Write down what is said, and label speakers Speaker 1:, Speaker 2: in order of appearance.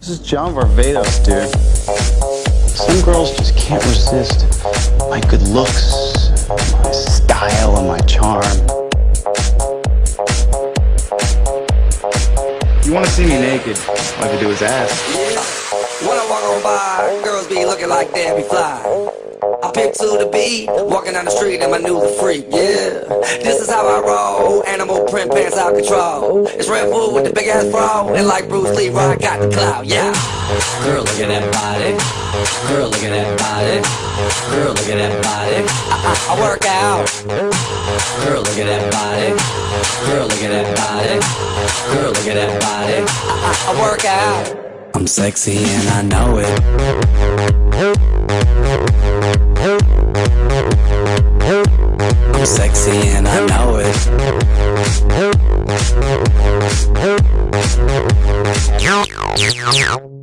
Speaker 1: This is John Varvatos, dude. Some girls just can't resist my good looks, my style, and my charm. You want to see me naked, all I have to do is ask.
Speaker 2: Yeah. When I walk on by, girls be looking like Debbie Fly. I pick to the beat, walking down the street in my new freak, yeah. This is how I roll, animal print pants out control. It's Red Bull with the big ass bro, and like Bruce Lee, I got the clout, yeah. Girl, look at that body. Girl, look at that body. Girl, look at that body. I work out. Girl, look at that body. Girl, look at that body. Girl, look at that body. I work out. I'm sexy and I know it. I'm sexy and I know it.